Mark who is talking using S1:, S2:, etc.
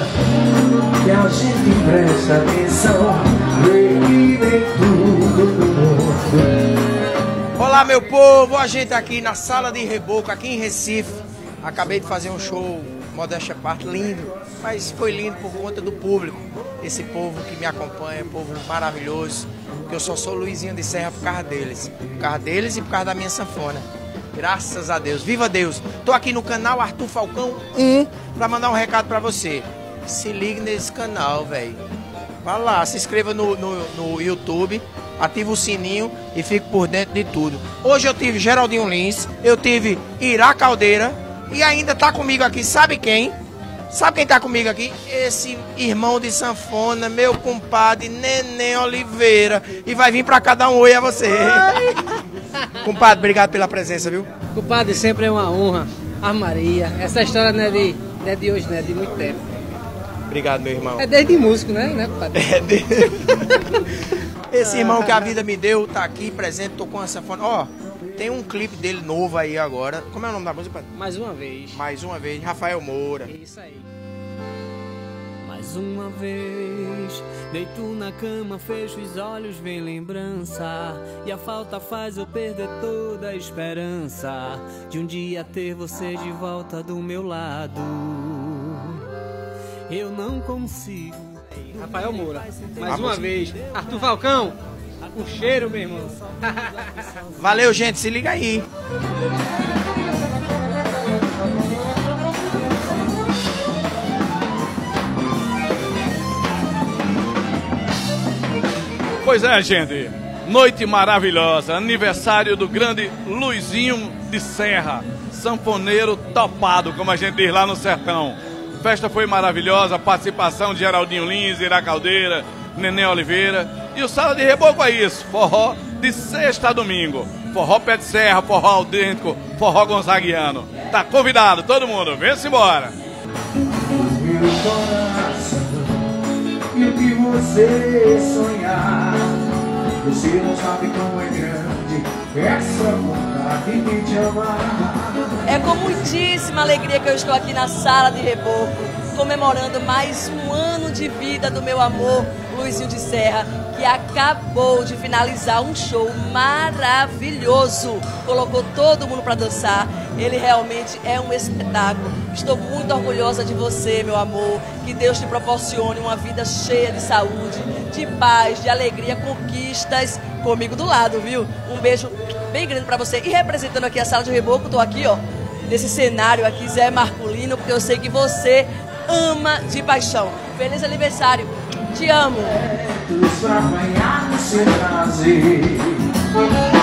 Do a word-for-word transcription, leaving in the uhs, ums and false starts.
S1: que a gente presta atenção, vê que nem tudo do mundo.
S2: Olá, meu povo, a gente aqui na Sala de Reboco, aqui em Recife. Acabei de fazer um show, modéstia à parte, lindo, mas foi lindo por conta do público. Esse povo que me acompanha, povo maravilhoso, que eu só sou Luizinho de Serra por causa deles. Por causa deles e por causa da minha sanfona. Graças a Deus, viva Deus. Tô aqui no canal Arthur Falcão um pra mandar um recado pra você. Se ligue nesse canal, velho. Vá lá, se inscreva no, no, no YouTube, ativa o sininho e fique por dentro de tudo. Hoje eu tive Geraldinho Lins, eu tive Ira Caldeira e ainda tá comigo aqui, sabe quem? Sabe quem tá comigo aqui? Esse irmão de sanfona, meu compadre Neném Oliveira. E vai vir pra cá dar um oi a você. Compadre, obrigado pela presença, viu?
S3: Compadre, sempre é uma honra. A Maria, essa história não é de, não é de hoje, né? É de muito tempo.
S2: Obrigado, meu irmão.
S3: É desde músico, né, né compadre? É de...
S2: Esse irmão que a vida me deu tá aqui presente, tocou uma sanfona. Ó, tem um clipe dele novo aí agora. Como é o nome da música, padre?
S3: Mais uma vez.
S2: Mais uma vez, Rafael Moura.
S3: Isso aí.
S4: Mais uma vez, deito na cama, fecho os olhos, vem lembrança. E a falta faz eu perder toda a esperança de um dia ter você de volta do meu lado. Eu não consigo.
S3: Rafael Moura, mais uma vez. Arthur Falcão, o cheiro, meu irmão.
S2: Valeu, gente, se liga aí.
S5: Pois é, gente, noite maravilhosa, aniversário do grande Luizinho de Serra, sanfoneiro topado, como a gente diz lá no sertão. A festa foi maravilhosa, a participação de Geraldinho Lins, Ira Caldeira, Neném Oliveira. E o Sala de Reboco é isso, forró de sexta a domingo. Forró pé de serra, forró autêntico, forró gonzaguiano. Tá convidado todo mundo, vem-se embora.
S1: Meu coração, e o que você sonhar, você não sabe como é grande essa vontade de te amar.
S6: É com muitíssima alegria que eu estou aqui na Sala de Reboco, comemorando mais um ano de vida do meu amor, Luizinho de Serra, que acabou de finalizar um show maravilhoso. Colocou todo mundo para dançar. Ele realmente é um espetáculo. Estou muito orgulhosa de você, meu amor. Que Deus te proporcione uma vida cheia de saúde, de paz, de alegria, conquistas comigo do lado, viu? Um beijo bem grande para você. E representando aqui a Sala de Reboco, estou aqui, ó, nesse cenário aqui, Zé Marculino, porque eu sei que você ama de paixão. Feliz aniversário. Te amo.
S1: Pra apanhar no seu prazer.